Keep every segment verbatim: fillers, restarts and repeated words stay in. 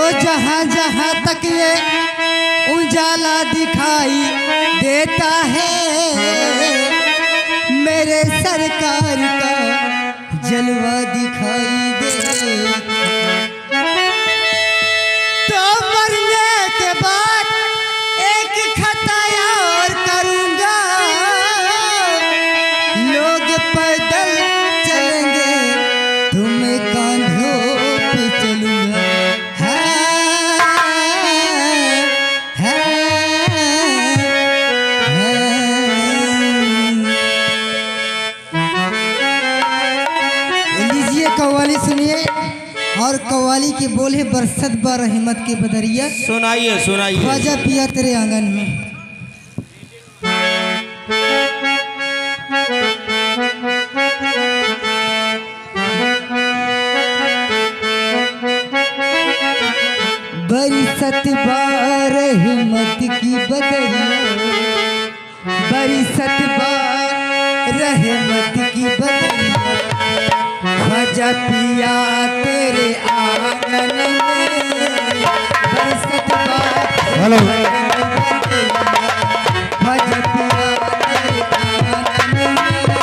जहाँ जहाँ तक ये उजाला दिखाई देता है मेरे सरकार का जलवा दिखाई दे। तो मरने के बाद एक खताया और करूँगा, लोग पैदल चलेंगे तुम्हें कांधों पे चलूँगा। कव्वाली सुनिए और कव्वाली के बोले बरसत बार रहमत के बदरिया। सुनाइए सुनाइए। ख्वाजा पिया तेरे आंगन में। बरसत बार रहमत की बदरिया, बरसत बार रहमत की बदरिया, ख्वाजा पिया तेरे आंगन में बरसत बार हेलो ख्वाजा पिया तेरे आंगन में।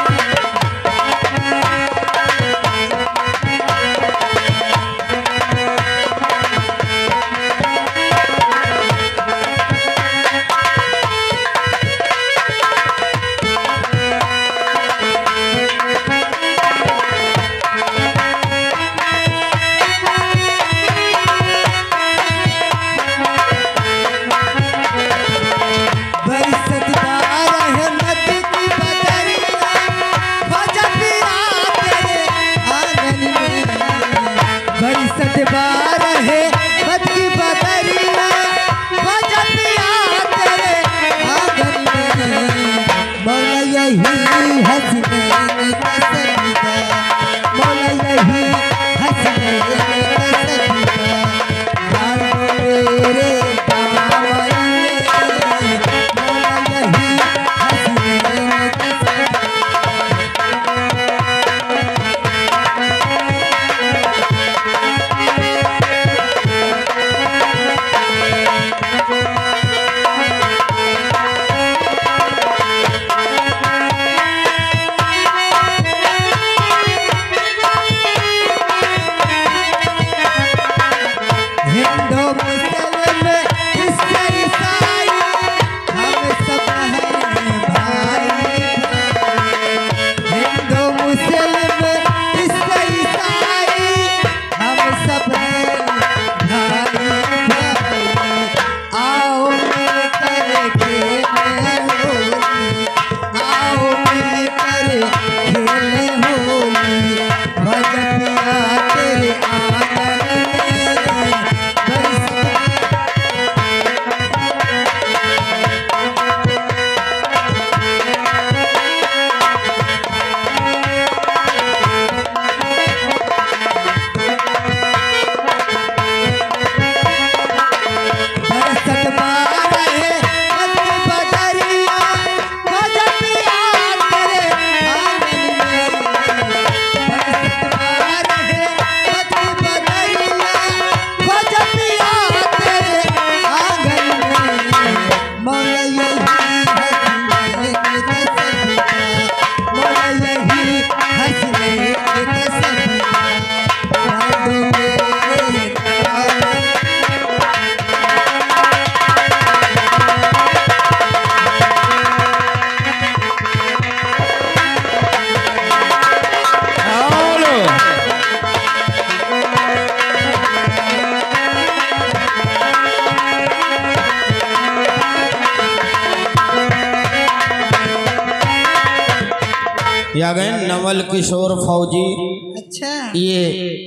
या गए नवल किशोर फौजी। अच्छा ये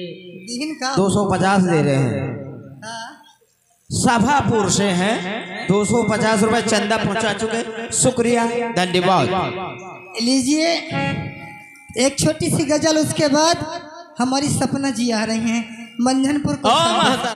दो सौ पचास दे रहे हैं। सभापुर से हैं, दो सौ पचास रुपए चंदा पहुंचा चुके। शुक्रिया धन्यवाद। लीजिए एक छोटी सी गजल, उसके बाद हमारी सपना जी आ रही हैं मंझनपुर को।